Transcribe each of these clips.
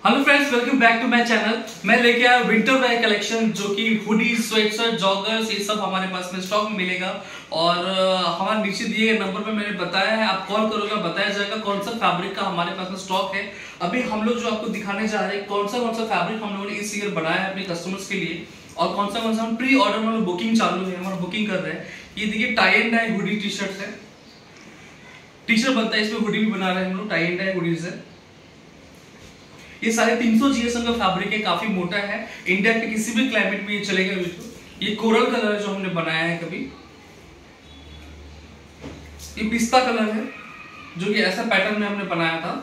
Hello friends, welcome back to my channel. मैं लेके आया विंटर वेयर कलेक्शन जो कि हुडी, स्वेटशर्ट, जॉगर्स ये सब हमारे पास में स्टॉक में मिलेगा। और हमारे नीचे दिए गए नंबर पे मैंने बताया है, आप कॉल करोगे बताया जाएगा कौन सा फैब्रिक का हमारे पास में स्टॉक है। अभी हम लोग जो आपको दिखाने जा रहे हैं कौन सा फैब्रिक हम लोगों ने इस ईयर बनाया है अपने कस्टमर्स के लिए, और कौन सा हम प्री ऑर्डर में बुकिंग चालू है, हम बुकिंग कर रहे हैं। ये देखिए tie and dye hoodie T shirt है, टी शर्ट बनता है, इसमें हुडी भी बना रहे हैं हम लोग, टाई एंड डाई हुडी से। ये सारे 300 GSM का फैब्रिक है, काफी मोटा है, इंडिया के किसी भी क्लाइमेट में ये चलेगा। ये कोरल कलर जो हमने बनाया है कभी, ये पिस्ता कलर है जो कि ऐसा पैटर्न में हमने बनाया था।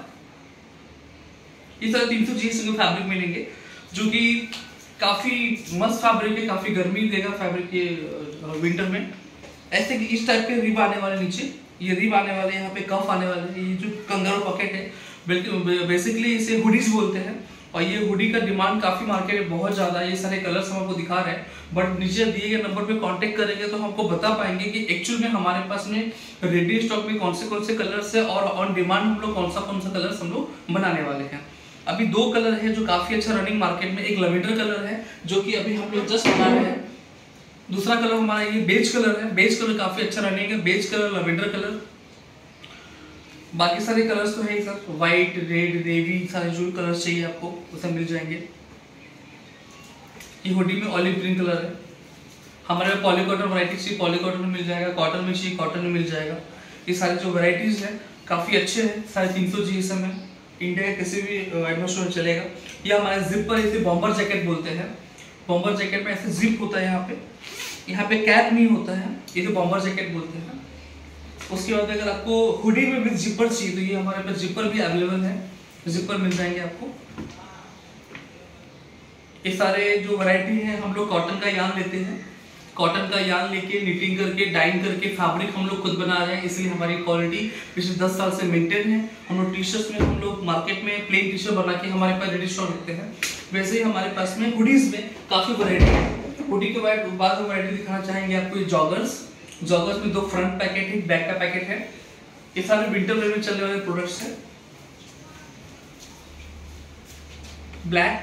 ये सारे 300 GSM का फैब्रिक मिलेंगे जो कि काफी मस्त फैब्रिक है, काफी गर्मी देगा फैब्रिक ये विंटर में। ऐसे कि इस टाइप के रिब आने वाले, नीचे ये रिब आने वाले, यहाँ पे कफ आने वाले, ये जो कंगारू पॉकेट है बेसिकली इसे हुडीज बोलते हैं। और ये हुडी का डिमांड काफी मार्केट में बहुत ज्यादा है। ये सारे कलर्स हम आपको दिखा रहे हैं, बट नीचे दिए गए नंबर पे कांटेक्ट करेंगे तो हमको बता पाएंगे कि एक्चुअल में हमारे पास में रेडी स्टॉक में कौन से कलर्स है और ऑन डिमांड हम लोग कौन सा कलर्स हम लोग बनाने वाले हैं। अभी दो कलर है जो काफी अच्छा रनिंग मार्केट में, एक लवेंडर कलर है जो कि अभी हम लोग जस्ट बना रहे हैं, दूसरा कलर हमारा ये बेज कलर है। बेज कलर काफी अच्छा रनिंग है, बेज कलर, लवेंडर कलर। बाकी सारे कलर्स तो है सर, व्हाइट, रेड, नेवी, सारे जो कलर्स चाहिए आपको वो सब मिल जाएंगे। ये हुडी में ऑलिव ग्रीन कलर है, हमारे पास पॉलीकॉटन वैरायटी चाहिए पॉलीकॉटन में मिल जाएगा, कॉटन में चाहिए कॉटन में मिल जाएगा। ये सारे जो वैरायटीज है काफी अच्छे हैं, सारे 300 GSM है, इंडिया के किसी भी एटमॉस्फेयर में चलेगा। ये हमारे जिप पर इसे बॉम्बर जैकेट बोलते हैं। बॉम्बर जैकेट में ऐसे जिप होता है, यहाँ पे कैप नहीं होता है, इसे बॉम्बर जैकेट बोलते हैं। उसके बाद अगर आपको हुडी में भी जिपर चाहिए तो ये हमारे पास जिपर भी अवेलेबल है, जिपर मिल जाएंगे आपको। ये सारे जो वैरायटी है हम लोग कॉटन का यार्न लेते हैं, कॉटन का यार्न लेके निटिंग करके डाइंग करके फैब्रिक हम लोग खुद बना रहे हैं, इसलिए हमारी क्वालिटी पिछले 10 साल से मेंटेन है। हम लोग टी शर्ट्स में हम लोग मार्केट में प्लेन टी शर्ट बना के हमारे पास रेडी स्टॉक रखते हैं, वैसे ही हमारे पास में हुडीज में काफी वैरायटी है। हुडी के बाद वैरायटी दिखाना चाहेंगे आपको, जॉगर्स में 2 फ्रंट पैकेट है, बैक का पैकेट है। ये सारे विंटर वेयर में चलने वाले प्रोडक्ट्स हैं। ब्लैक,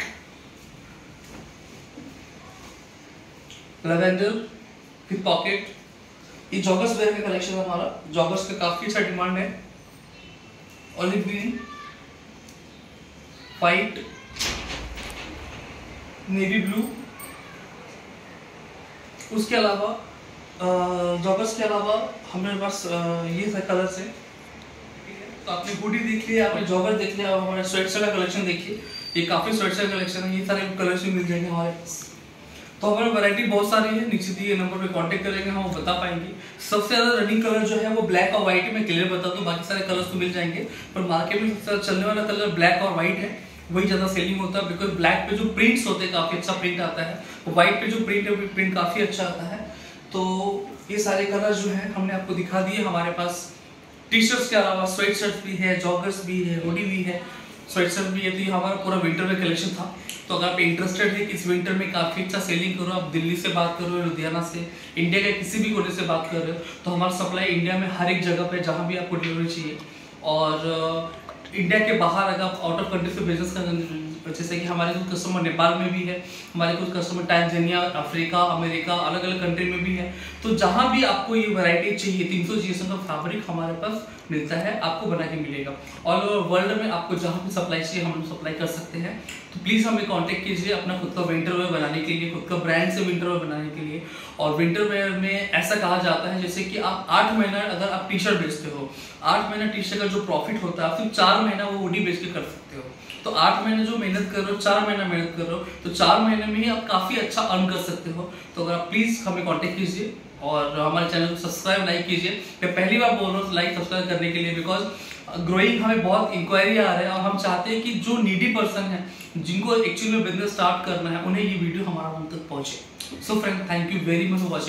लैवेंडर विद पॉकेट, ये जॉगर्स वेयर का कलेक्शन है हमारा। जॉगर्स का काफी अच्छा डिमांड है। Olive green, white, navy blue. उसके अलावा जॉगर्स के अलावा हमारे पास ये सारे कलर्स हैं। तो आपने हुडी देख लिया, आपने जॉगर देख लिया, हमारे स्वेटशर्ट का कलेक्शन देखिए, ये काफी स्वेटशर्ट कलेक्शन है, ये सारे कलर्स भी मिल जाएंगे हमारे पास। तो हमारे वैरायटी बहुत सारी है, नीचे दिए नंबर पे कांटेक्ट करेंगे, हम बता पाएंगे। सबसे ज्यादा रनिंग कलर जो है वो ब्लैक और व्हाइट है, मैं क्लियर बता दूं, बाकी सारे कलर्स तो मिल जाएंगे, पर मार्केट में सबसे ज्यादा चलने वाला कलर ब्लैक और व्हाइट है, वही ज्यादा सेलिंग होता है। बिकॉज ब्लैक पे जो प्रिंट्स होते हैं काफी अच्छा प्रिंट आता है, व्हाइट पे जो प्रिंट है प्रिंट काफी अच्छा आता है। तो ये सारे कलर जो है हमने आपको दिखा दिए। हमारे पास टी शर्ट्स के अलावा स्वेट शर्ट भी है, जॉगर्स भी है, हुडी भी है, स्वेट शर्ट भी है। तो ये हमारा पूरा विंटर में कलेक्शन था। तो अगर आप इंटरेस्टेड है कि इस विंटर में काफी अच्छा सेलिंग करो, आप दिल्ली से बात कर रहे हो, लुधियाना से, इंडिया के किसी भी कोने से बात कर रहे हो, तो हमारा सप्लाई इंडिया में हर एक जगह पे जहाँ भी आपको डिलीवरी चाहिए। और इंडिया के बाहर अगर आप आउट ऑफ कंट्री से बिजनेस कर, जैसे कि हमारे कुछ कस्टमर नेपाल में भी है, हमारे कुछ कस्टमर टैंजानिया, अफ्रीका, अमेरिका, अलग अलग कंट्री में भी है। तो जहां भी आपको ये वैरायटी चाहिए, 300 GSM का फैब्रिक हमारे पास मिलता है, आपको बना के मिलेगा। ऑल ओवर वर्ल्ड में आपको जहां भी सप्लाई चाहिए हम लोग सप्लाई कर सकते हैं। तो प्लीज़ हमें कांटेक्ट कीजिए अपना खुद का विंटर वेयर बनाने के लिए, खुद का ब्रांड से विंटर वेयर बनाने के लिए। और विंटर वेयर में ऐसा कहा जाता है जैसे कि आप 8 महीना अगर आप टी शर्ट बेचते हो, 8 महीना टी शर्ट का जो प्रॉफिट होता है आप सिर्फ 4 महीना वो हुडी बेच के कर सकते हो। तो 8 महीने जो मेहनत कर रहे हो, 4 महीना मेहनत कर रहे हो, तो 4 महीने में ही आप काफी अच्छा अर्न कर सकते हो। तो अगर आप प्लीज हमें कांटेक्ट कीजिए और हमारे चैनल को सब्सक्राइब, लाइक कीजिए। मैं पहली बार बोल रहा हूँ लाइक सब्सक्राइब करने के लिए, बिकॉज ग्रोइंग हमें बहुत इंक्वायरी आ रहा है और हम चाहते हैं कि जो नीडी पर्सन है, जिनको एक्चुअली में बिजनेस स्टार्ट करना है, उन्हें ये वीडियो हमारा हम तक पहुंचे। So friend, thank you very much for watching.